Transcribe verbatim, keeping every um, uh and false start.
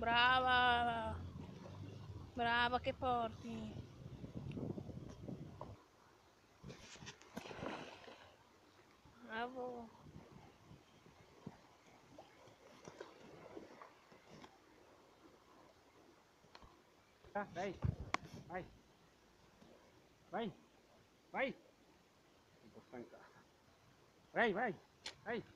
brava, brava che porti. Bravo. Ah, vai, vai, vai, vai, un po' stancato, vai, vai, vai.